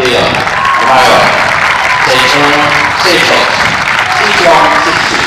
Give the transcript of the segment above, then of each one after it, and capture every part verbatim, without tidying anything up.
队友，还有简称对手西装进士。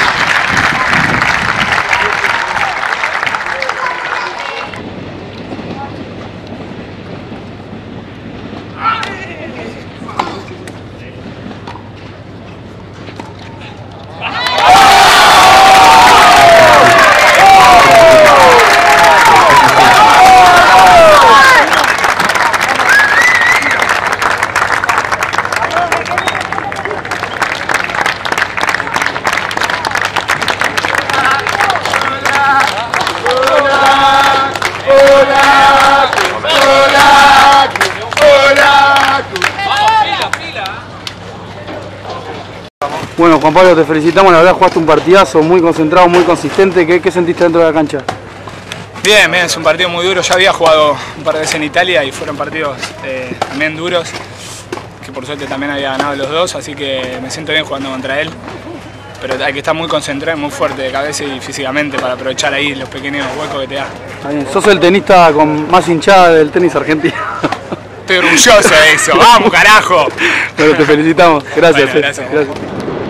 Bueno, Juan Pablo, te felicitamos, la verdad jugaste un partidazo muy concentrado, muy consistente. ¿Qué, qué sentiste dentro de la cancha? Bien, bien, es un partido muy duro. Ya había jugado un par de veces en Italia y fueron partidos eh, también duros, que por suerte también había ganado los dos, así que me siento bien jugando contra él. Pero hay que estar muy concentrado, muy fuerte de cabeza y físicamente para aprovechar ahí los pequeños huecos que te da. Está bien. Sos el tenista con más hinchada del tenis argentino. Estoy orgulloso de eso, vamos carajo. Bueno, te felicitamos, gracias. Bueno, gracias. Eh. gracias.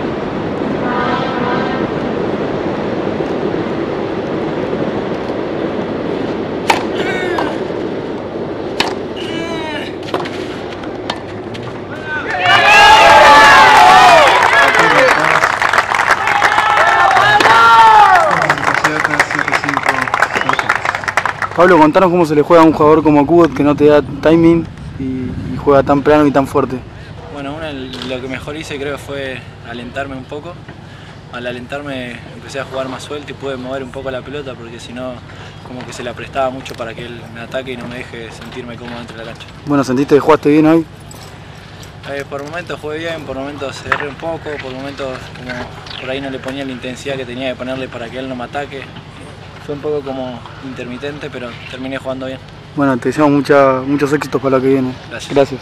Pablo, contanos cómo se le juega a un jugador como Kubot que no te da timing y, y juega tan plano y tan fuerte. Bueno, una, lo que mejor hice creo fue alentarme un poco. Al alentarme empecé a jugar más suelto y pude mover un poco la pelota porque si no como que se la prestaba mucho para que él me ataque y no me deje sentirme cómodo dentro de la cancha. Bueno, ¿sentiste que jugaste bien hoy? Eh, por momentos jugué bien, por momentos erré un poco, por momentos como por ahí no le ponía la intensidad que tenía que ponerle para que él no me ataque. Fue un poco como intermitente, pero terminé jugando bien. Bueno, te deseamos mucha, muchos éxitos para lo que viene. Gracias. Gracias.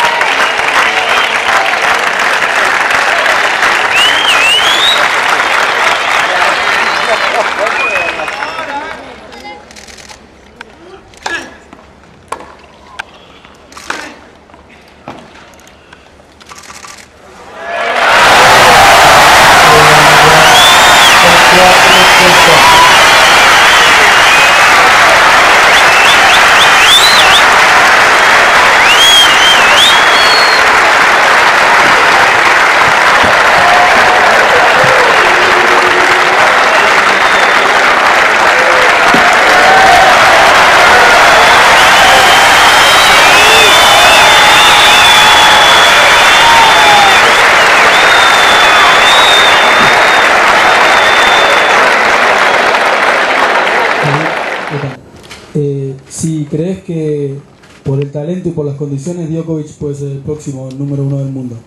Eh, si crees que por el talento y por las condiciones Djokovic puede ser el próximo número uno del mundo.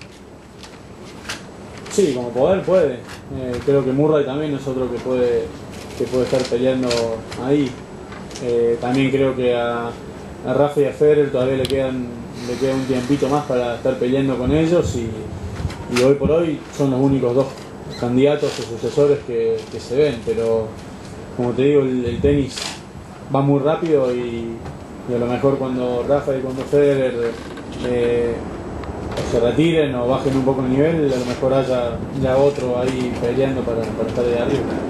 Sí, como poder puede. Eh, creo que Murray también es otro que puede, que puede estar peleando ahí. Eh, también creo que a, a Rafa y a Federer todavía le, quedan, le queda un tiempito más para estar peleando con ellos y, y hoy por hoy son los únicos dos candidatos o sucesores que, que se ven, pero como te digo, el, el tenis va muy rápido y, y a lo mejor cuando Rafa y cuando Federer eh, se retiren o bajen un poco el nivel, a lo mejor haya ya otro ahí peleando para, para estar de arriba.